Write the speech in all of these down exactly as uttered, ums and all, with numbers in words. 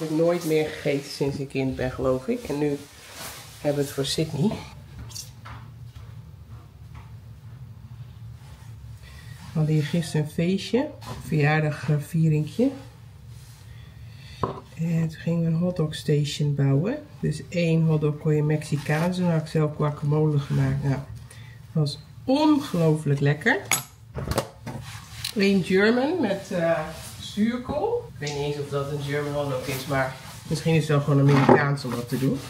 ik nooit meer gegeten sinds ik kind ben, geloof ik. En nu hebben we het voor Sydney. We hadden hier gisteren een feestje, een verjaardagvieringje. En toen gingen we een hotdog station bouwen. Dus één hotdog kon je Mexicaans doen. Dan had ik zelf guacamole gemaakt. Nou, dat was ongelooflijk lekker. Eén German met uh, zuurkool. Ik weet niet eens of dat een German hotdog is, maar misschien is het wel gewoon Amerikaans om dat te doen.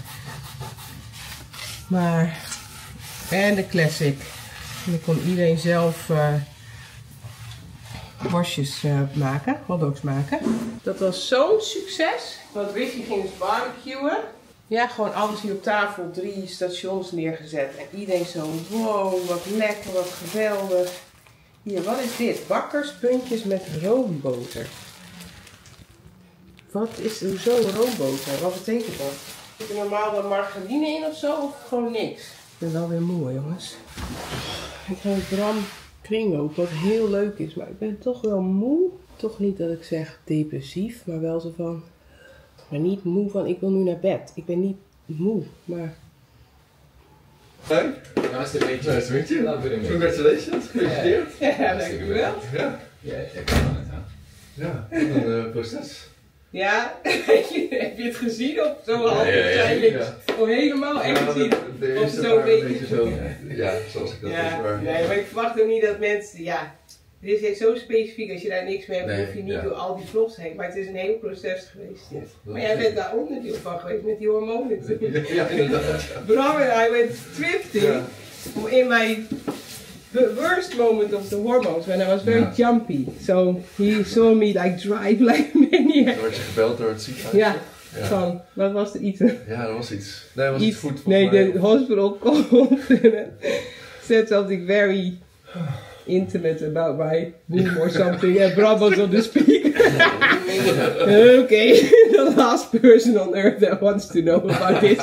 Maar, en de classic. En dan kon iedereen zelf uh, worstjes uh, maken, hotdogs maken. Dat was zo'n succes. Want Ricky ging dus barbecuen. Ja, gewoon alles hier op tafel, drie stations neergezet. En iedereen zo, wow, wat lekker, wat geweldig. Hier, wat is dit? Bakkerspuntjes met roomboter. Wat is, hoezo roomboter? Wat betekent dat? Zit er normaal dan margarine in of zo? Of gewoon niks? Ik ben wel weer moe, jongens. Ik ga met Bram kringlopen, wat heel leuk is. Maar ik ben toch wel moe. Toch niet dat ik zeg depressief, maar wel zo van... Maar niet moe van, ik wil nu naar bed. Ik ben niet moe, maar... Hey. Nice to meet you. Nice to meet you. Love it. Congratulations. Gefeliciteerd. Ja, ja, dankjewel. Ja. Ja, ik kan het aan. Ja, wat een uh, proces. Ja, heb je het gezien of zo half? Ja, ja, ja, ja. Of helemaal echt Ja, gezien? de, de Of eerste zo paar weet een beetje zo. Ja, zoals ik dat Ja, was. Maar... nee, maar ik verwacht ook niet dat mensen, ja, dit is zo specifiek, als je daar niks mee hebt, Nee, hoef je niet ja. door al die vlogs heen. Maar het is een heel proces geweest. Ja. Dat Maar jij bent daar onderdeel van geweest met die hormonen. Ja, ja, inderdaad. Bram en I went thrifting Ja. in my worst moment of the hormones when I was very Ja. jumpy. So he saw me like drive like a maniac. Toen werd je gebeld door het ziekenhuis. Ja, Ja. van, wat was er eten? Ja, dat was iets. Nee, dat was Iets- iets goed. Nee, mij. the hospital called said something very intimate about my womb or something. And Bram was on the speaker. Okay, the last person on earth that wants to know about this.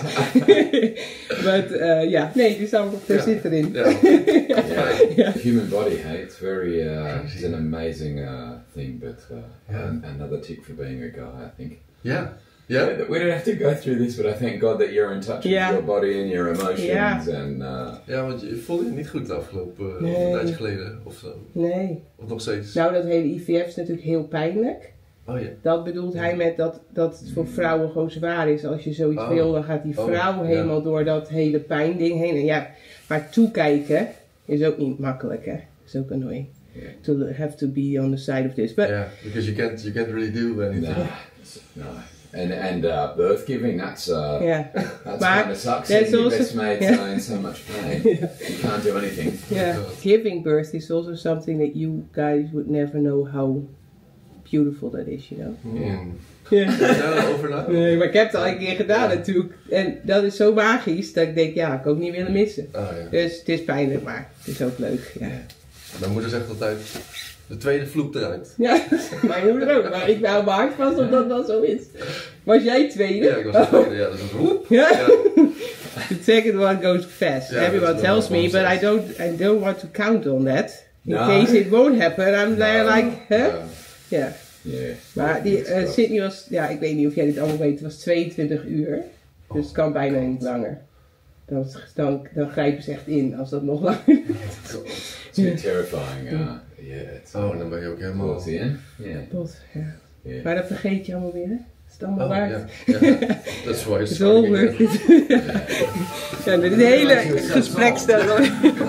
But uh, yeah, nee, die zou er Ja. zit erin. Ja. Yeah. Yeah. Human body, hey, it's very, uh, it's an amazing uh, thing, but uh, Yeah. an- another tick for being a guy, I think. Ja. Ja. We don't have to go through this, but I thank God that you're in touch Yeah. with your body and your emotions, Yeah. and uh, Ja, want je voelde je niet goed de afgelopen uh, Nee. een tijdje geleden of zo. Nee. Of nog steeds. Nou, dat hele I V F is natuurlijk heel pijnlijk. Oh ja. Dat bedoelt hij met dat, dat het voor vrouwen gewoon zwaar is. Als je zoiets Oh. wil, dan gaat die Oh, vrouw ja. helemaal door dat hele pijnding heen. En ja, maar toekijken is ook niet makkelijk, hè. Is ook annoying. Yeah. To have to be on the side of this. But Yeah, because you can't, you can't really do anything. no, no. And and uh, birth giving, that's uh, yeah, that's Maar kind of sucks. there's Seeing your also- best mates yeah. are in so much pain. You can't do anything. yeah. Giving birth is also something that you guys would never know how beautiful that is, you know. Mm. Yeah. Ja, over na. Nee, maar ik heb het al een keer gedaan Ja. natuurlijk. En dat is zo magisch dat ik denk, ja, ik ook niet willen missen. Ah, ja. Dus het is pijnlijk, maar het is ook leuk. Ja, Mijn moeder zegt altijd, de tweede vloept eruit. ja mijn moeder ook. Maar ik hou mijn hart vast of dat wel zo is. Was jij tweede? Ja, ik was de tweede. Ja, dat is een roep. Ja. Ja. The second one goes fast. Yeah, Everyone that's tells the me, one but I says. don't, I don't want to count on that. In No. case it won't happen, I'm there No. like, huh? Ja. Ja. Yeah. Maar die, uh, Sydney was, ja, ik weet niet of jij dit allemaal weet, het was tweeëntwintig uur. Dus het kan bijna niet langer. Dan, dan, dan grijpen ze echt in als dat nog langer duurt. It's been terrifying. Uh, yeah. It's, Oh, dan ben je ook helemaal... towards the end. Yeah. Tot, ja. Yeah. Maar dat vergeet je allemaal weer, hè? Is het allemaal Oh, waard? ja. Ja. That's why it's It's all starting worth again. it. Ja, dit hele gesprek staat al.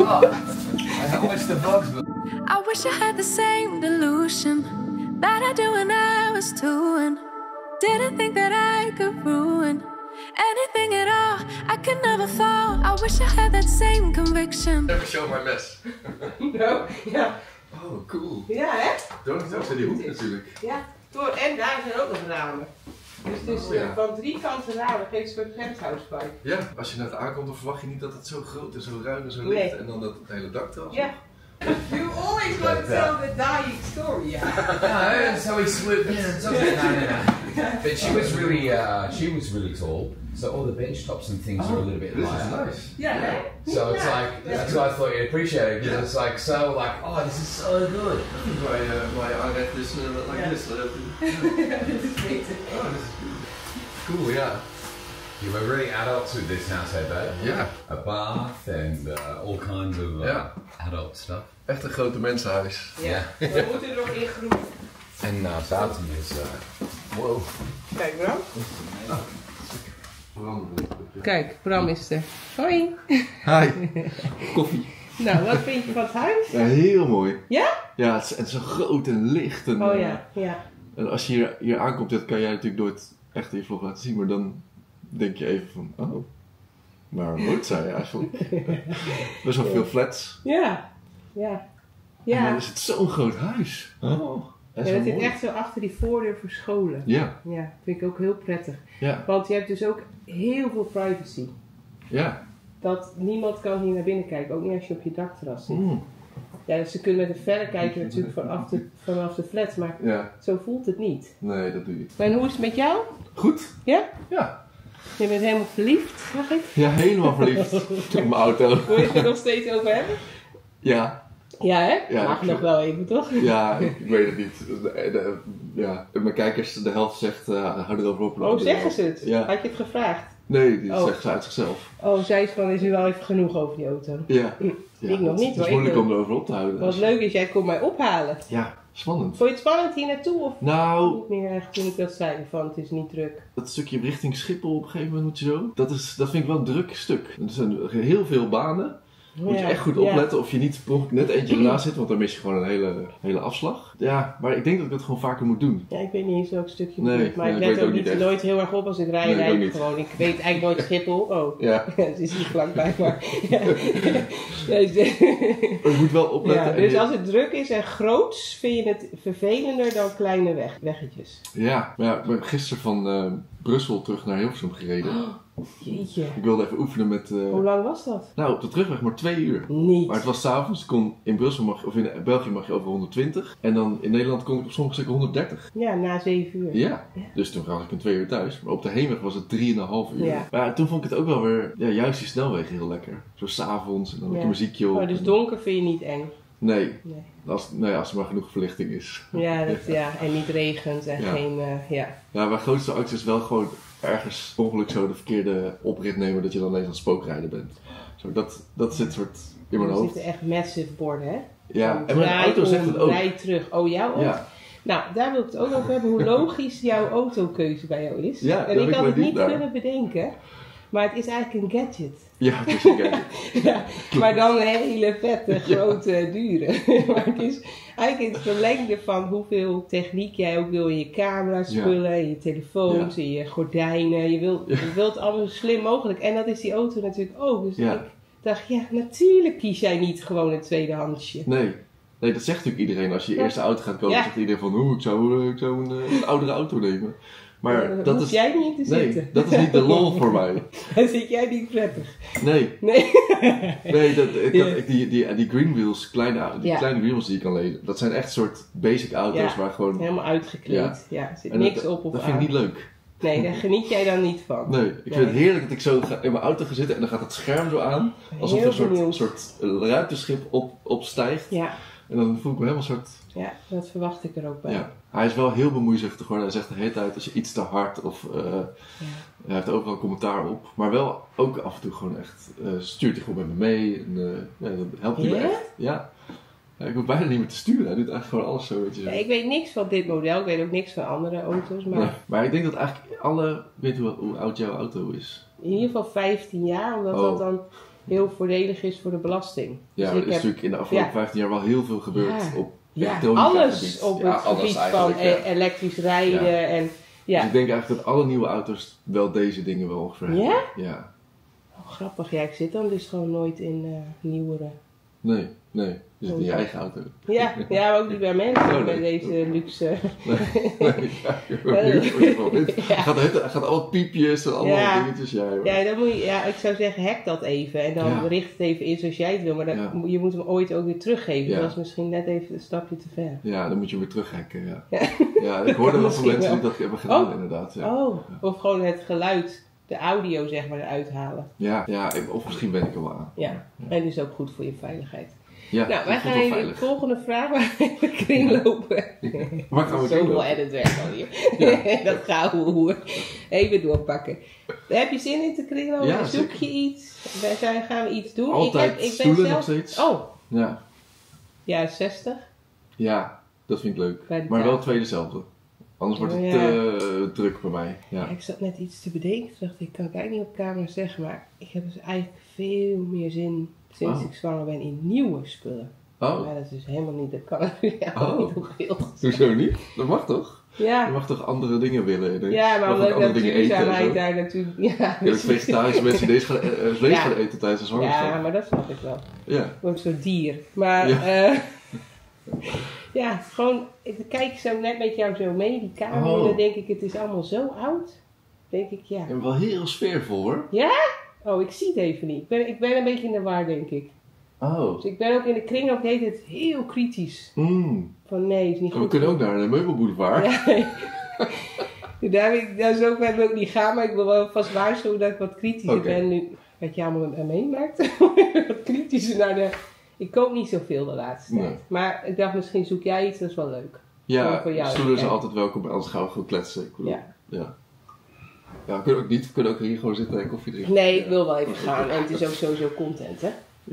How much the bugs? I wish I had the same delusion that I do when I was two and didn't think that I could ruin anything at all. I could never fall. I wish I had that same conviction. Never show my les. Nou, ja. Oh, cool. Ja, hè? Dankzij die hoek natuurlijk. Ja. Door, en daar zijn ook nog ramen. Dus het is Oh, ja. uh, van drie kanten ramen, geeft een soort penthouse vibe. Ja, als je net aankomt dan verwacht je niet dat het zo groot en zo ruim en zo Nee. licht en dan dat het hele dak eraf. Ja. You always want to tell the dying story, yeah? No, so he swooped in and took it. No, no, no. But she was really, uh, she was really tall. So all the bench tops and things Oh, are a little bit this lighter. is nice. Yeah, yeah. So it's Yeah. like, that's why I thought you'd appreciate it, because Yeah. it's like so like, oh, this is so good. Why, uh, why I read this uh, like Yeah. this? Uh, This is great. oh, this is cool, yeah. You were really adults with this house, hey babe? Ja, A bath and uh, all kinds of uh, Ja. adult stuff. echt een grote mensenhuis. Ja, we moeten er nog in groeien. En uh, buiten is, uh, wow. Kijk, Bram. Veranderen. Kijk, Bram is er. Hoi. Hi, koffie. Nou, wat vind je van het huis? Ja, heel mooi. Ja? Ja, het is, het is zo groot en licht. En, Oh eh, ja, ja. En als je hier, hier aankomt, dat kan jij natuurlijk nooit echt in je vlog laten zien, maar dan denk je even van, oh, waar woont zij eigenlijk? Best wel veel flats. Ja. Ja. En Ja. dan is het zo'n groot huis. Oh, dat is Ja, wel dat zit mooi. echt zo achter die voordeur verscholen. Ja, Ja, vind ik ook heel prettig. ja, Want je hebt dus ook heel veel privacy. ja. Dat niemand kan hier naar binnen kijken, ook niet als je op je dakterras zit. Mm, Ja, dus ze kunnen met een verrekijker natuurlijk vanaf de, vanaf de flat, maar ja, zo voelt het niet. nee, dat doe je niet. Maar hoe is het met jou? Goed? Ja? Ja. Je bent helemaal verliefd, zag ik. Ja, helemaal verliefd op mijn auto. Wil je het er nog steeds over hebben? Ja, Ja, hè? Ja, Mag ik- nog wel even, toch? ja, ik, ik weet het niet. De, de- ja, mijn kijkers, de helft zegt, uh, hou erover op. Oh, zeggen ze het? Ja. Had je het gevraagd? Nee, die Oh. zegt ze uit zichzelf. Oh, zij is van, is nu wel even genoeg over die auto. Ja. Hm, ja ik nog niet, Het hoor. is moeilijk Ik- om erover op te houden. Wat leuk is, jij komt mij ophalen. Ja, spannend. Vond je het spannend hier naartoe of Nou, niet meer echt toen ik dat zei van het is niet druk? dat stukje richting Schiphol op een gegeven moment moet je zo. Dat, is, dat vind ik wel een druk stuk. Er zijn heel veel banen. Moet je Ja, echt goed ja. opletten of je niet per ongeluk net eentje ernaast zit, want dan mis je gewoon een hele, hele afslag. Ja, maar ik denk dat ik dat gewoon vaker moet doen. Ja, ik weet niet eens welk stukje Nee, moet, maar nee, ik ik let weet ook ook niet niet echt. nooit heel erg op als ik rij. Nee, ik rijd ook ik niet. gewoon. Ik weet eigenlijk nooit Schiphol. Oh, Ja, het is hier vlakbij, maar... Ja. Ja, dus- maar je moet wel opletten. ja, en dus je- als het druk is en groots, vind je het vervelender dan kleine weg, weggetjes. Ja, maar ja, ik ben gisteren van eh, Brussel terug naar Hilversum gereden. Jeetje. Ik wilde even oefenen met... eh, Hoe lang was dat? nou, op de terugweg maar twee uur. Niet. Maar het was s'avonds, kon in Brussel mag, of in België mag je over honderdtwintig. En dan in Nederland kon ik op sommige stukken honderddertig. Ja, na zeven uur. Ja. Ja. Dus toen was ik in twee uur thuis. Maar op de heenweg was het drieënhalf uur. Ja. Maar ja, toen vond ik het ook wel weer, ja, juist die snelwegen heel lekker. Zo s'avonds en dan met Ja. een muziekje op. Oh, dus donker vind je niet eng? Nee, Nee. als, nee, als er maar genoeg verlichting is. Ja, dat, ja, en niet regent en Ja. geen... eh, ja. Ja, mijn grootste angst is wel gewoon ergens per ongeluk zo de verkeerde oprit nemen dat je dan ineens aan het spookrijden bent. Zo, dat, dat zit soort in mijn Er hoofd. zitten echt massive borden, hè? Ja, Van en mijn draai auto om, zegt het ook. Rij terug. Oh, jou ook? Ja, Nou, daar wil ik het ook over hebben, hoe logisch jouw autokeuze bij jou is. Ja, en daar ik ben ik had het wel niet benieuwd naar. kunnen bedenken, maar het is eigenlijk een gadget. ja, het is een gadget. Ja, maar dan een hele vette, grote, dure. Maar het is eigenlijk het verlengde van hoeveel techniek jij ook wil in je camera spullen, in je telefoons, Ja. in je gordijnen. Je wilt, je wilt allemaal zo slim mogelijk. En dat is die auto natuurlijk ook. Dus Ja. ik dacht, ja, natuurlijk kies jij niet gewoon een tweedehandsje. Nee. Nee, dat zegt natuurlijk iedereen. Als je je Ja. eerste auto gaat kopen, Ja. zegt iedereen van, oeh, ik zou, eh, ik zou een, eh, een oudere auto nemen. Maar Daar dat hoef is... jij niet in te Nee, zitten. dat is niet de lol voor mij. Daar zit jij niet prettig. Nee, Nee. nee dat, ik Ja. had, ik, die, die, die green wheels, kleine, die Ja. kleine wheels die je kan lenen, dat zijn echt soort basic auto's Ja. waar gewoon... Helemaal uitgekleed. Ja, er zit en niks dat, op of dat aan. vind ik niet leuk. Nee, daar geniet jij dan niet van. Nee, ik vind Nee. het heerlijk dat ik zo ga- in mijn auto ga zitten en dan gaat het scherm zo aan. Alsof er Heel een soort, benieuwd. soort ruimteschip op, opstijgt. Ja, En dan voel ik me helemaal een soort... ja, dat verwacht ik er ook bij. Ja. Hij is wel heel bemoeizuchtig hoor. Hij zegt de hele tijd als je iets te hard of... eh, hij heeft overal commentaar op. Maar wel ook af en toe gewoon echt... eh, stuurt hij gewoon met me mee. En, eh, ja, dat helpt hij me Ja? echt. Ja. Ja, ik hoef bijna niet meer te sturen. Hij doet eigenlijk gewoon alles zo. Weet je, zo. Ja, ik weet niks van dit model, ik weet ook niks van andere auto's, maar Nee. Maar ik denk dat eigenlijk alle... Ik weet hoe, hoe oud jouw auto is. in ieder geval vijftien jaar, omdat Oh. dat dan heel voordelig is voor de belasting. Ja, Dus maar ik er is heb- natuurlijk in de afgelopen ja. vijftien jaar wel heel veel gebeurd Ja. op Ja, elektronica alles gebied. op Ja, het alles gebied van eigenlijk, ja. e- elektrisch rijden Ja. en Dus ja. ik denk eigenlijk dat alle nieuwe auto's wel deze dingen wel ongeveer hebben. Ja? Ja. Oh, grappig, ja, ik zit dan dus gewoon nooit in eh, nieuwere Nee, nee. Je zit in je eigen auto. Ja, ja, maar ook niet bij mensen, Oh, nee. bij deze luxe. Nee, nee ja, ik ben benieuwd wat je van vindt. Ja. Gaat, het, gaat alle piepjes en allemaal Ja. dingetjes. Ja, joh. Ja, dan moet je, ja, ik zou zeggen, hack dat even. En dan Ja. richt het even in zoals jij het wil. Maar dan, Ja. je moet hem ooit ook weer teruggeven. Ja. Dat is misschien net even een stapje te ver. Ja, dan moet je weer terughacken, ja. Ja. Ja, ik hoorde wel van Misschien mensen wel. die dat hebben gedaan, Oh. inderdaad. Ja. Oh, of gewoon het geluid, de audio zeg maar, eruit halen. Ja, ja, ik- of misschien ben ik er wel aan. Ja, en dus ook goed voor je veiligheid. Ja, Nou, wij dat voelt gaan wel even de veilig. volgende vraag waar we even kringlopen. Waar gaan we Zoveel kringlopen? editwerk al hier. Dat gaan we hoer. Even doorpakken. Heb je zin in te kringlopen? Ja, Zoek zeker. je iets? Wij zijn, gaan we iets doen? Altijd ik heb, ik ben stoelen zelf... nog steeds. Oh, Ja. ja, zestig. Ja, dat vind ik leuk. Bij de Maar wel tafel. twee dezelfde. Anders wordt het Ja. te druk bij mij. Ja. Ja, ik zat net iets te bedenken. Toen dacht ik, kan ik eigenlijk niet op camera zeggen. Maar ik heb dus eigenlijk veel meer zin sinds Oh. ik zwanger ben in nieuwe spullen. Oh, Maar dat is dus helemaal niet, dat kan ik helemaal Oh. niet hoeveel. hoezo niet? Dat mag toch? Je Ja, mag toch andere dingen willen? ineens? ja, Je maar mag omdat ook ik andere dat dingen eten en duurzaamheid zo. daar natuurlijk... Ja, Je hebt dus- vegetarische mensen die deze gaan, eh, eh, vlees Ja. gaan eten tijdens de zwangerschap. ja, maar dat snap ik wel. Ja. Ook zo'n dier. Maar Ja. ja, ja gewoon, ik kijk zo net met jou zo mee, die kamer. Oh. En dan denk ik, het is allemaal zo oud. denk ik, ja. En wel heel sfeervol hoor. Oh, ik zie het even niet. Ik ben, ik ben een beetje in de war, denk ik. Oh. Dus ik ben ook in de kring ook heet het heel kritisch. Mm. Van nee, is niet We goed. kunnen ook naar de meubelboulevard. Ja, nee. Daar wil ik, daar zo ver wil ik niet gaan, maar ik wil wel vast waarschuwen dat ik wat kritischer Oké. ben nu. Wat je allemaal met me meemaakt. Wat kritischer naar de... Ik koop niet zoveel de laatste tijd. Nee. Maar ik dacht, misschien zoek jij iets, dat is wel leuk. Ja, Voor jou, stoelen zijn oké. altijd welkom, anders gaan we gewoon kletsen. Ik bedoel, Ja. ja. Ja, we kunnen ook niet. We kunnen ook hier gewoon zitten en koffie drinken. Nee, ik wil wel even gaan. En het is ook sowieso content, hè?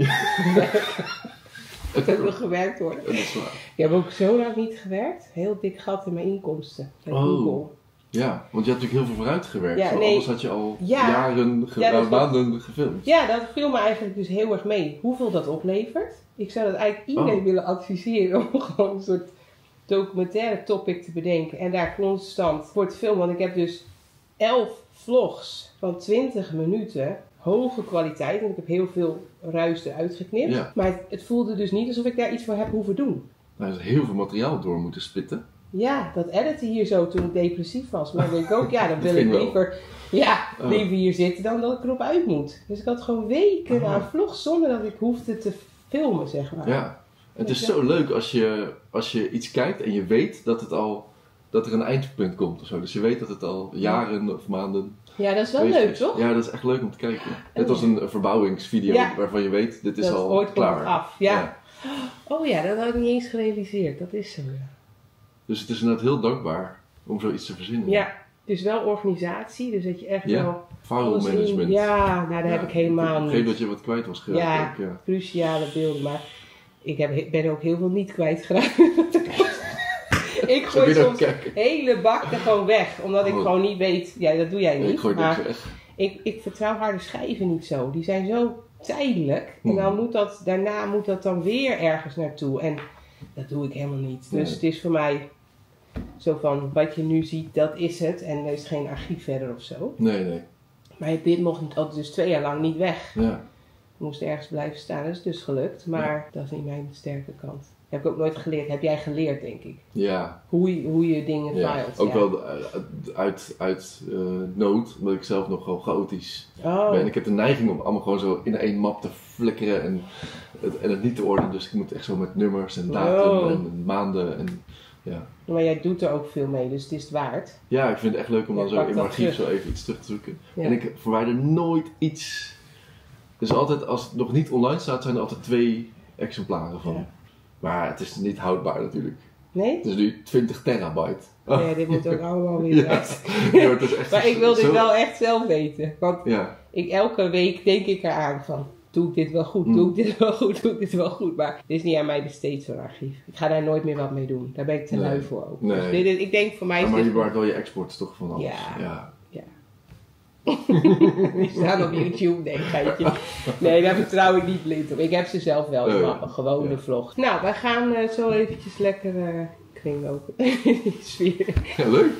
Het moet nog gewerkt worden. Dat is waar. Ik heb ook zo lang niet gewerkt. Heel dik gat in mijn inkomsten. Bij Oh. Google. Ja, want je hebt natuurlijk heel veel vooruit gewerkt. Ja, Zo, nee. Anders had je al Ja. jaren, ge- Ja, dat nou, klopt. maanden gefilmd. Ja, dat viel me eigenlijk dus heel erg mee. Hoeveel dat oplevert. Ik zou dat eigenlijk iedereen Oh. willen adviseren om gewoon een soort documentaire topic te bedenken. En daar constant voor te filmen. Want ik heb dus elf vlogs van twintig minuten. Hoge kwaliteit. En ik heb heel veel ruis eruit geknipt. Ja. Maar het, het voelde dus niet alsof ik daar iets voor heb hoeven doen. Nou, er is heel veel materiaal door moeten spitten. Ja, dat editen hier zo toen ik depressief was. Maar dan denk ik ook, ja, dan wil Ging ik wel. liever, ja, Oh. liever hier zitten dan dat ik erop uit moet. Dus ik had gewoon weken Oh. aan vlogs zonder dat ik hoefde te filmen, zeg maar. Ja. Het is Ja. zo leuk als je, als je iets kijkt en je weet dat het al dat er een eindpunt komt of zo. Dus je weet dat het al jaren of maanden Ja, dat is wel bezig leuk, is. toch? Ja, dat is echt leuk om te kijken. Net als een verbouwingsvideo Ja. waarvan je weet, dit is Dat al ooit komt klaar. het af, ja. Oh ja, dat had ik niet eens gerealiseerd. Dat is zo, ja. Dus het is inderdaad heel dankbaar om zoiets te verzinnen. Ja, dus wel organisatie, dus dat je echt Ja. wel... File alles in- management. Ja, nou daar Ja. heb ik helemaal Begreep niet. dat je wat kwijt was geraakt. Ja. ook, ja. Cruciale beelden, maar ik heb, ben ook heel veel niet kwijtgeraakt. Ik Zo gooi ben je soms ook kijken. hele bak er gewoon weg, omdat ik Oh. gewoon niet weet, ja dat doe jij Nee, niet, ik gooi maar niks weg. ik, ik vertrouw harde schijven niet zo. Die zijn zo tijdelijk en Hmm. dan moet dat, daarna moet dat dan weer ergens naartoe en dat doe ik helemaal niet. Dus Nee. het is voor mij zo van, wat je nu ziet, dat is het en er is geen archief verder of zo. Nee, nee. Maar dit mocht al dus twee jaar lang niet weg. Ja. Ik moest ergens blijven staan, dat is dus gelukt, maar dat is niet mijn sterke kant. Heb ik ook nooit geleerd. Heb jij geleerd, denk ik. Ja. Hoe je, hoe je dingen ja. filet. Ook ja. wel uit, uit, uit uh, nood, omdat ik zelf nog gewoon chaotisch Oh. ben. Ik heb de neiging om allemaal gewoon zo in één map te flikkeren en het, en het niet te ordenen. Dus ik moet echt zo met nummers en datum Oh. en maanden en ja. Maar jij doet er ook veel mee, dus het is het waard. Ja, ik vind het echt leuk om dan Ja, zo pak in mijn dat archief terug. zo even iets terug te zoeken. Ja. En ik verwijder nooit iets. Dus altijd, als het nog niet online staat, zijn er altijd twee exemplaren van. Ja. Maar het is niet houdbaar natuurlijk. Nee? Het is nu twintig terabyte. Nee, dit moet ook allemaal weer Ja. eruit. Ja, het is echt Maar ik wil dit zo- wel echt zelf weten. Want Ja, ik, elke week denk ik eraan van... Doe ik dit wel goed? Mm. Doe ik dit wel goed? Doe ik dit wel goed? Maar dit is niet aan mij besteed, zo'n archief. Ik ga daar nooit meer wat mee doen. Daar ben ik te Nee. lui voor ook. Nee. Dus dit is, ik denk voor mij Ja, is maar dit... je bewaart wel je exports toch van alles. Ja. Ja. Die staan op YouTube, nee, geitje. Nee, daar vertrouw ik niet blind op. Ik heb ze zelf wel, Oh, maar ja. gewone Ja. vlogs. Nou, wij gaan eh, zo eventjes lekker eh kringlopen. Die sfeer. Ja, leuk.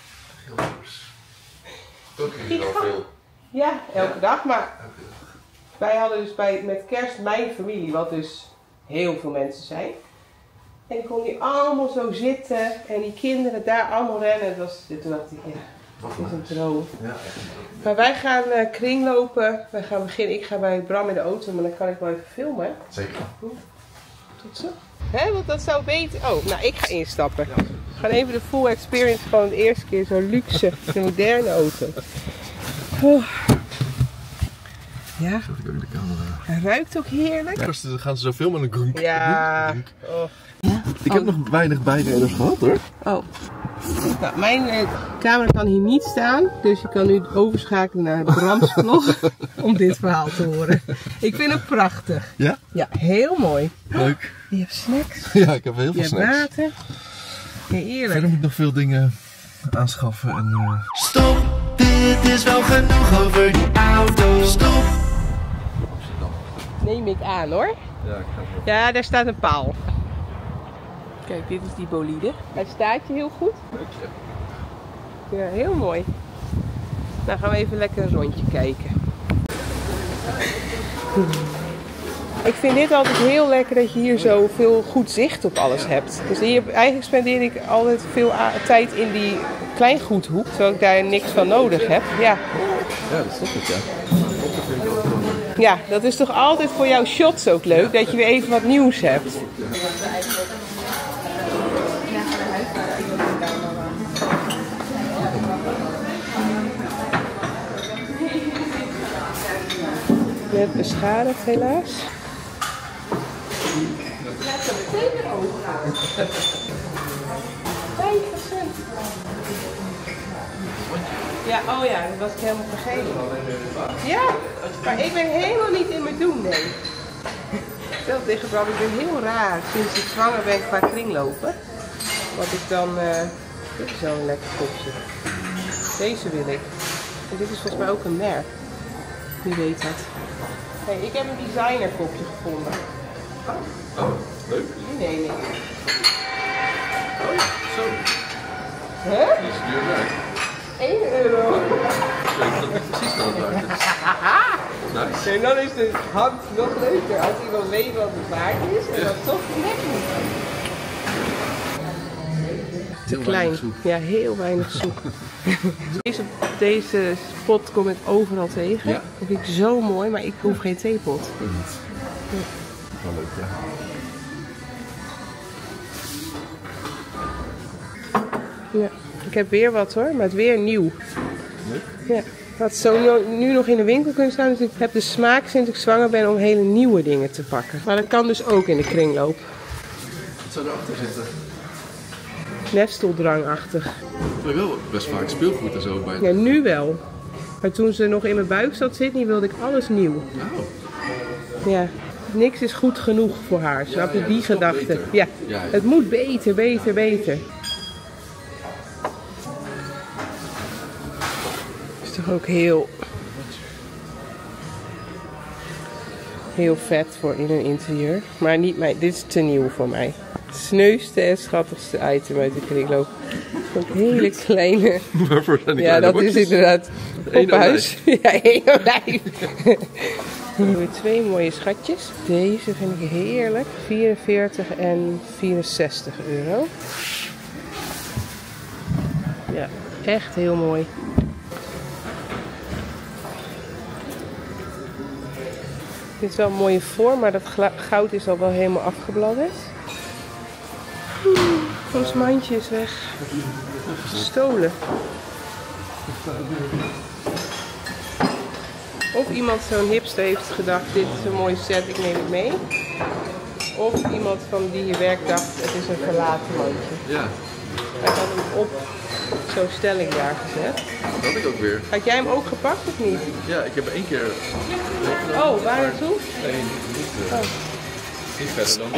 Ook Ik ga- Ja, elke dag, maar Wij hadden dus bij, met kerst mijn familie, wat dus heel veel mensen zijn. En ik kon die allemaal zo zitten en die kinderen daar allemaal rennen. Dat was, toen dacht ik, ja, dat is een droom. Ja, echt. Maar wij gaan uh, kringlopen. Wij gaan beginnen. Ik ga bij Bram in de auto, maar dan kan ik wel even filmen. Zeker. Tot zo. Hè, want dat zou beter... Oh, nou ik ga instappen. We gaan even de full experience, gewoon de eerste keer zo'n luxe, de moderne auto. Oh. Ja. Zet ik ook de camera. Hij ruikt ook heerlijk. Ja, dan gaan ze zoveel met een grunk. Ja. Oh. Ik heb nog weinig bijrijders gehad hoor. Oh. Nou, mijn uh, camera kan hier niet staan, dus je kan nu overschakelen naar Brams vlog om dit verhaal te horen. Ik vind het prachtig. Ja? Ja, heel mooi. Leuk. Je hebt snacks. Ja, ik heb heel veel je snacks. hebt water. Ja, eerlijk. Verder moet ik nog veel dingen aanschaffen en... Uh... Stop, dit is wel genoeg over die auto. Stop. Neem ik aan hoor. Ja, ik ga zo. Ja, daar staat een paal. Kijk, dit is die bolide. Hij staat je heel goed. Ja, heel mooi. Nou gaan we even lekker een rondje kijken. Ik vind dit altijd heel lekker dat je hier zo veel goed zicht op alles hebt. Dus hier, eigenlijk spendeer ik altijd veel tijd in die kleingoedhoek, zodat ik daar niks van nodig heb. Ja, Ja, dat snap ik, ja. ja, dat is toch altijd voor jouw shots ook leuk, dat je weer even wat nieuws hebt. Net beschadigd helaas. vijf procent. Ja, oh ja, dat was ik helemaal vergeten. Ja, maar ik ben helemaal niet in mijn doen, nee. Stel tegen Bram, ik ben heel raar sinds ik zwanger ben qua kringlopen. Wat ik dan, uh, dit is wel een lekker kopje. Deze wil ik. En dit is volgens mij ook een merk. Wie weet dat. Hey, ik heb een designer kopje gevonden. Oh, leuk. Die neem ik. Oh, zo. Hè? Die is duur werk. één euro. Ik weet dat niet precies wat het waard is. Nice. En dan is de hand nog leuker als iemand weet wat het waard is en dat toch lekker is. Te klein. Ja, heel weinig soep. Deze, deze pot kom ik overal tegen. Ja. Dat vind ik zo mooi, maar ik hoef geen theepot. Ik niet. Wel leuk, ja. Ja. Ik heb weer wat hoor, maar het weer nieuw. Leuk. Ja. Had zo nu, nu nog in de winkel kunnen staan, dus ik heb de smaak sinds ik zwanger ben om hele nieuwe dingen te pakken. Maar dat kan dus ook in de kringloop. Wat zou erachter zitten? Nesteldrangachtig. Ik heb wel best vaak speelgoed en zo bij. Ja, nu wel. Maar toen ze nog in mijn buik zat zitten, wilde ik alles nieuw. Oh. Ja, niks is goed genoeg voor haar. Snap je ja, die dat is wel gedachte? beter. Ja. Ja, ja. Het moet beter, beter, beter. Is toch ook heel... Heel vet voor in een interieur. Maar niet mijn, dit is te nieuw voor mij. Het sneuste en schattigste item uit de kringloop. Ook hele kleine... Waarvoor zijn die Ja, kleine dat bordjes? is inderdaad Eén poppenhuis. Ja, één olijf. We hebben twee mooie schatjes. Deze vind ik heerlijk. vierenveertig en vierenzestig euro. Ja, echt heel mooi. Dit is wel een mooie vorm, maar dat goud is al wel helemaal afgebladderd. Ons mandje is weg. Gestolen. Of iemand zo'n hipster heeft gedacht, dit is een mooie set, ik neem het mee. Of iemand van die je werk dacht, het is een verlaten mandje. Ja, Hij had hem op zo'n stelling daar gezet. dat had ik ook weer. Had jij hem ook gepakt of niet? Ja, ik heb één keer... Oh, waar naartoe? Nee, niet, niet, uh, Oh. niet verder dan.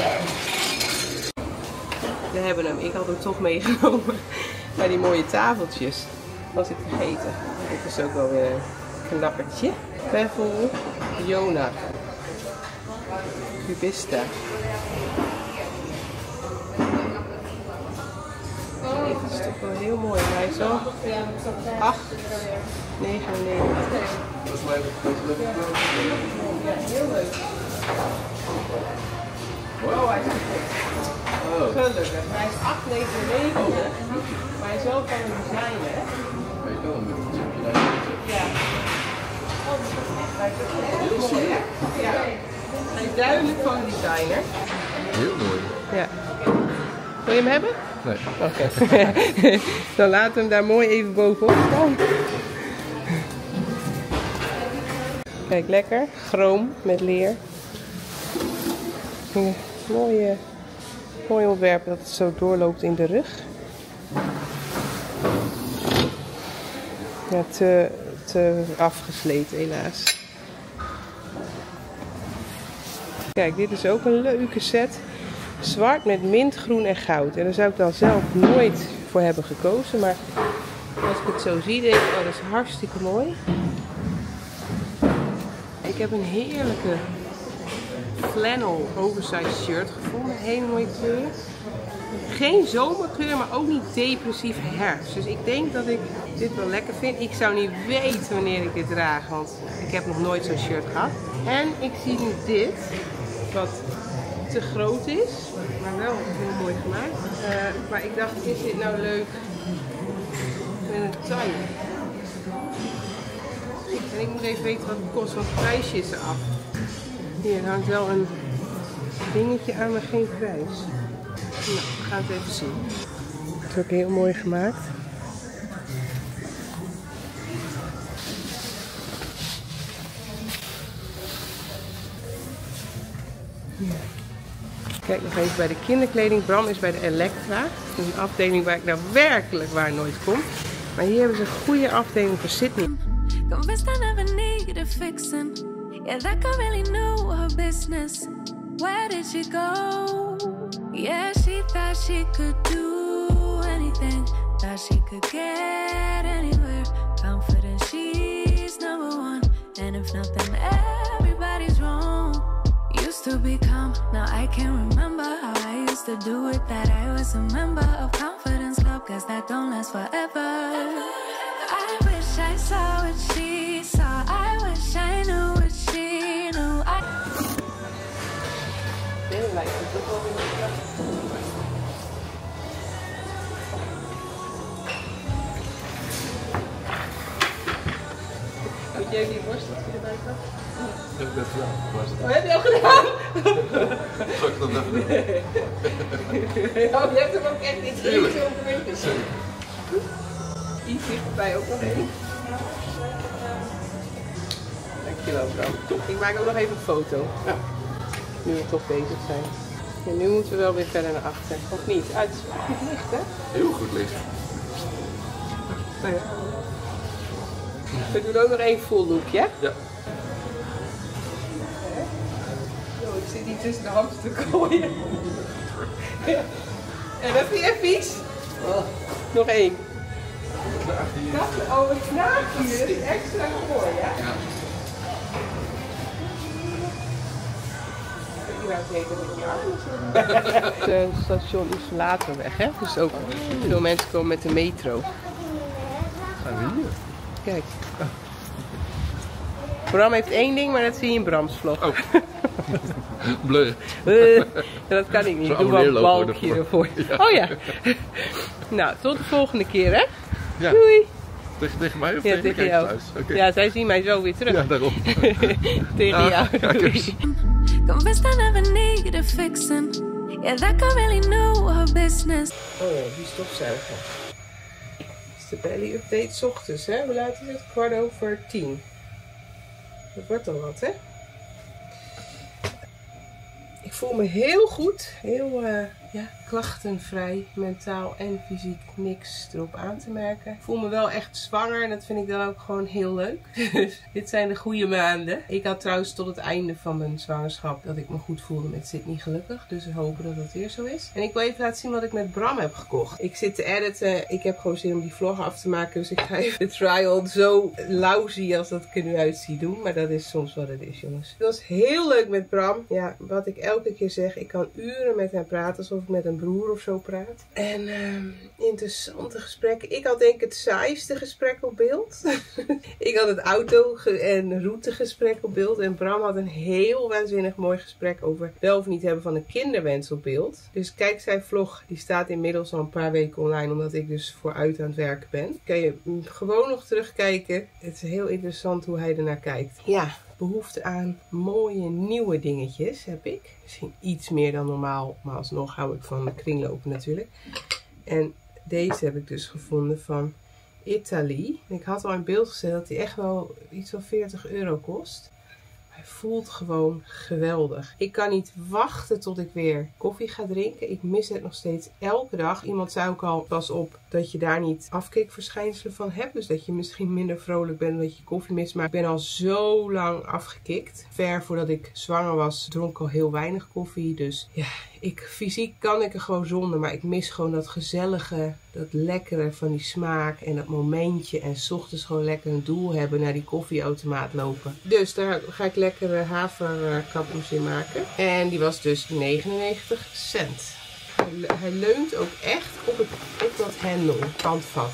We hebben hem, ik had hem toch meegenomen. Bij die mooie tafeltjes. Was ik vergeten. Dit is ook wel weer een knappertje. Bevel, Jona. Cubista. Even is toch wel heel mooi. Hij is al acht negenennegentig. Dat is mijn Ja, heel leuk. Wow, hij is perfect. Gelukkig. Hij is acht negenennegentig. Maar hij is wel van een design, hè? Maar je kan hem met een chipje naar Ja. Hij is ook heel mooi, hè? Ja. Hij is duidelijk van een designer. Heel mooi. Ja. Wil je hem hebben? Nee. Oké. Okay. Dan laten we hem daar mooi even bovenop staan. Kijk, lekker. Chroom met leer. Een mooie, mooi ontwerp dat het zo doorloopt in de rug. Ja, te, te afgesleten helaas. Kijk, dit is ook een leuke set. Zwart met mint, groen en goud. En daar zou ik dan zelf nooit voor hebben gekozen. Maar als ik het zo zie, denk ik, oh, dat is hartstikke mooi. Ik heb een heerlijke flannel oversized shirt gevonden. Hele mooie kleur. Geen zomerkleur, maar ook niet depressief herfst. Dus ik denk dat ik dit wel lekker vind. Ik zou niet weten wanneer ik dit draag, want ik heb nog nooit zo'n shirt gehad. En ik zie nu dit, wat te groot is, maar wel heel mooi gemaakt. Uh, maar ik dacht, is dit nou leuk met een taille? En ik moet even weten wat het kost, want het prijsje is eraf. Hier hangt wel een dingetje aan, maar geen prijs. Nou, we gaan het even zien. Het is ook heel mooi gemaakt. Ja. Kijk nog even bij de kinderkleding. Bram is bij de Elektra. Dat is een afdeling waar ik nou werkelijk waar nooit kom. Maar hier hebben ze een goede afdeling voor Sydney. Convinced I never needed fixing. Yeah, that girl really knew her business. Where did she go? Yeah, she thought she could do anything. Thought she could get anywhere. Confident she's number one. And if nothing, everybody's wrong. Used to be calm, now I can't remember how I used to do it. That I was a member of Confidence Club, cause that don't last forever. I wish I saw what she saw. I wish I knew what she knew. I Moet jij die worsteltje erbij pakken? Dat heb ik net gedaan. Waar is het? Oh, heb je al gedaan? Zal ik het dan even doen? Oh, je hebt hem ook echt niet Tuurlijk. zo verweten. Iets dichterbij ook nog één. Dankjewel, Bram. Ik maak ook nog even een foto. Ja. Nu we toch bezig zijn. En nu moeten we wel weer verder naar achter. Of niet? Uit het licht, hè? Heel goed licht. Nou ja. We doen ook nog één full look, ja? Ja. Oh, ik zit hier tussen de hamsterkooien. Ja. En dat vind je vies? Oh. Nog één. Oh, een knaagje. Dat is extra mooi, ja? Ja. Het station is later weg, hè? Dus ook veel mensen komen met de metro. Gaan we hier? Kijk. Bram heeft één ding, maar dat zie je in Brams vlog. Oh. Bleu. Uh, dat kan ik niet. Zo'n Doe wel een abonneerlogo balkje ervoor. ervoor. Ja. Oh ja. Nou, tot de volgende keer, hè? Ja. Doei. Tegen, tegen mij of Ja, tegen, tegen de jou. kijkers thuis? Okay. Ja, zij zien mij zo weer terug. Ja, daarom. Tegen Ah, jou. kijkers. Doei. convinced I never needed fixing. Yeah, that girl really knew her business. Oh ja, die stofzuiger. Dit is de belly update 's ochtends, hè? We laten het kwart over tien. Dat wordt al wat, hè? Ik voel me heel goed, heel uh, ja, klachtenvrij, mentaal en fysiek niks erop aan te merken. Ik voel me wel echt zwanger en dat vind ik dan ook gewoon heel leuk. Dus dit zijn de goede maanden. Ik had trouwens tot het einde van mijn zwangerschap dat ik me goed voelde met Sydney gelukkig. Dus we hopen dat het weer zo is. En ik wil even laten zien wat ik met Bram heb gekocht. Ik zit te editen. Ik heb gewoon zin om die vlog af te maken. Dus ik ga even de trial zo lousy als dat ik er nu uitzie doen. Maar dat is soms wat het is, jongens. Het was heel leuk met Bram. Ja, wat ik elke keer zeg. Ik kan uren met hem praten alsof alsof ik met een broer of zo praat. En uh, interessante gesprekken. Ik had denk ik het saaiste gesprek op beeld. Ik had het auto- en routegesprek op beeld. En Bram had een heel waanzinnig mooi gesprek over wel of niet hebben van een kinderwens op beeld. Dus kijk zijn vlog. Die staat inmiddels al een paar weken online. Omdat ik dus vooruit aan het werken ben. Kan je gewoon nog terugkijken. Het is heel interessant hoe hij ernaar kijkt. Ja. Behoefte aan mooie nieuwe dingetjes heb ik. Misschien iets meer dan normaal, maar alsnog hou ik van kringlopen natuurlijk. En deze heb ik dus gevonden van Italy. Ik had al in beeld gezet dat die echt wel iets van veertig euro kost. Hij voelt gewoon geweldig. Ik kan niet wachten tot ik weer koffie ga drinken. Ik mis het nog steeds elke dag. Iemand zei ook al, pas op dat je daar niet afkikverschijnselen van hebt. Dus dat je misschien minder vrolijk bent omdat je koffie mist. Maar ik ben al zo lang afgekikt. Ver voordat ik zwanger was, dronk ik al heel weinig koffie. Dus ja, ik, fysiek kan ik er gewoon zonder. Maar ik mis gewoon dat gezellige, dat lekkere van die smaak en dat momentje. En 's ochtends gewoon lekker een doel hebben naar die koffieautomaat lopen. Dus daar ga ik lekkere haverkapmoes in maken. En die was dus negenennegentig cent. Hij, hij leunt ook echt op, het, op dat hendel, handvat.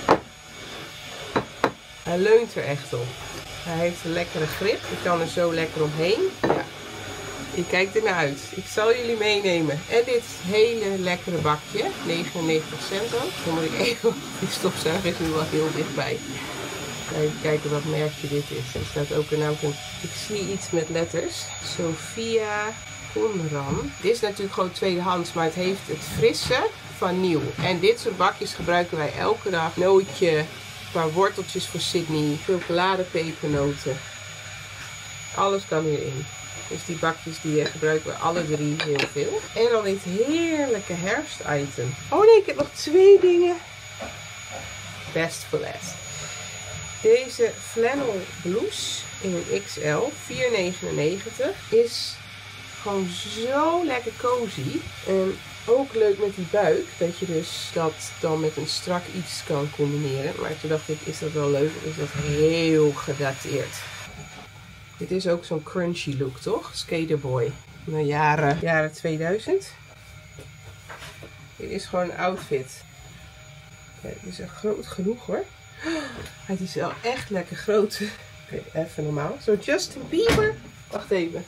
Hij leunt er echt op. Hij heeft een lekkere grip. Ik kan er zo lekker omheen. Ja. Ik kijk er naar uit. Ik zal jullie meenemen. En dit hele lekkere bakje. negenennegentig cent ook. Dan moet ik even... Die stofzuiger is nu wel heel dichtbij. Even kijken wat merkje dit is. Er staat ook een, ook een... Ik zie iets met letters. Sophia Conran. Dit is natuurlijk gewoon tweedehands. Maar het heeft het frisse van nieuw. En dit soort bakjes gebruiken wij elke dag. Nootje. Een paar worteltjes voor Sydney. Chocolade, pepernoten. Alles kan hierin. Dus die bakjes die gebruiken we alle drie heel veel. En dan dit heerlijke herfstitem. Oh nee, ik heb nog twee dingen. Best for last. Deze flannel blouse in een X L, vier negenennegentig, is gewoon zo lekker cozy. En ook leuk met die buik, dat je dus dat dan met een strak iets kan combineren. Maar toen dacht ik, is dat wel leuk? Of is dat heel gedateerd? Dit is ook zo'n crunchy look, toch? Skaterboy. Nou, jaren, jaren tweeduizend. Dit is gewoon een outfit. Ja, dit is echt groot genoeg hoor. Het is wel echt lekker groot. Oké, okay, even normaal. Zo Justin Bieber. Wacht even.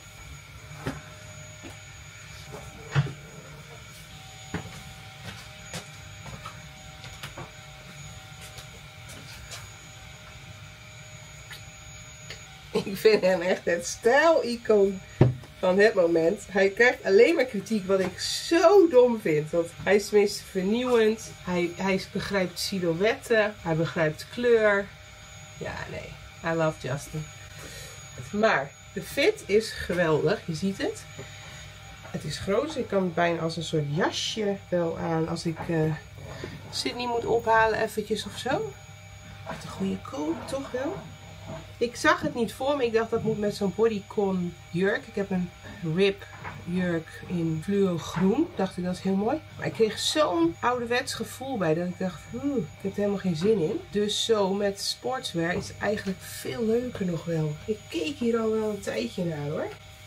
Ik vind hem echt het stijl-icoon van het moment. Hij krijgt alleen maar kritiek, wat ik zo dom vind. Want hij is tenminste vernieuwend. Hij, hij begrijpt silhouetten. Hij begrijpt kleur. Ja, nee. I love Justin. Maar de fit is geweldig. Je ziet het. Het is groot. Ik kan het bijna als een soort jasje wel aan. Als ik uh, Sydney moet ophalen eventjes of zo. Met een goede koop, toch wel? Ik zag het niet voor me. Ik dacht dat moet met zo'n bodycon jurk. Ik heb een rib jurk in fluo groen. Dacht ik, dat is heel mooi. Maar ik kreeg zo'n ouderwets gevoel bij dat ik dacht, hmm, ik heb er helemaal geen zin in. Dus zo met sportswear is het eigenlijk veel leuker nog wel. Ik keek hier al wel een tijdje naar hoor.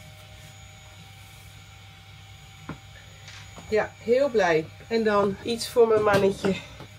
Ja, heel blij. En dan iets voor mijn mannetje.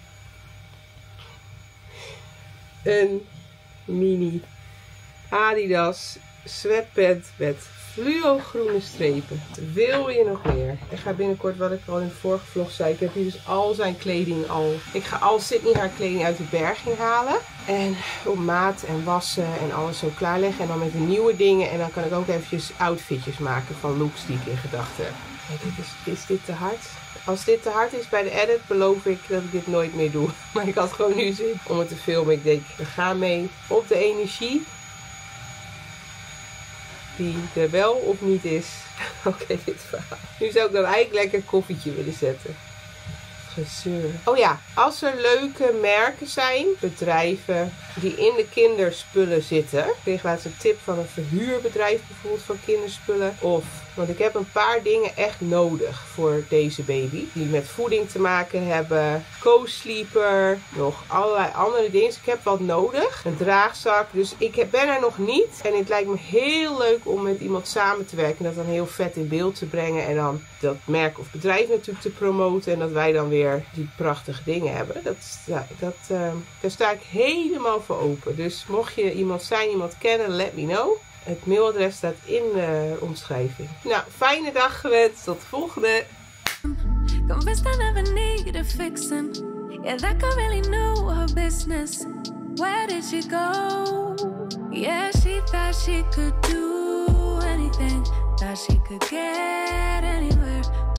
Een mini Adidas sweatpant met fluo groene strepen. Wil je nog meer? Ik ga binnenkort, wat ik al in de vorige vlog zei, ik heb hier dus al zijn kleding al. Ik ga al Sydney haar kleding uit de berging halen. En op maat en wassen en alles zo klaarleggen. En dan met de nieuwe dingen. En dan kan ik ook eventjes outfitjes maken van looks die ik in gedachten heb. Kijk, is, is dit te hard? Als dit te hard is bij de edit, beloof ik dat ik dit nooit meer doe. Maar ik had gewoon nu zin om het te filmen. Ik denk, we gaan mee op de energie. Die er wel of niet is. Oké, okay, dit verhaal. Nu zou ik dan eigenlijk lekker een koffietje willen zetten. Gezeur. Oh ja, als er leuke merken zijn, bedrijven die in de kinderspullen zitten. Ik kreeg laatst een tip van een verhuurbedrijf bijvoorbeeld van kinderspullen. Of Want ik heb een paar dingen echt nodig voor deze baby. Die met voeding te maken hebben. Co-sleeper. Nog allerlei andere dingen. Dus ik heb wat nodig. Een draagzak. Dus ik ben er nog niet. En het lijkt me heel leuk om met iemand samen te werken. En dat dan heel vet in beeld te brengen. En dan dat merk of bedrijf natuurlijk te promoten. En dat wij dan weer die prachtige dingen hebben. Dat, ja, dat, uh, daar sta ik helemaal voor open. Dus mocht je iemand zijn, iemand kennen, let me know. Het mailadres staat in de omschrijving. Nou, fijne dag gewenst. Tot de volgende. Convinced I never needed fixing. Yeah, that girl really knew her business. Where did she go? Yeah, she thought she could do anything. Thought she could get anywhere.